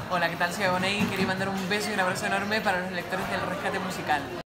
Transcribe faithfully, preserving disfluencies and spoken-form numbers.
Hola, ¿qué tal? Soy Aboney y quería mandar un beso y un abrazo enorme para los lectores del Rescate Musical.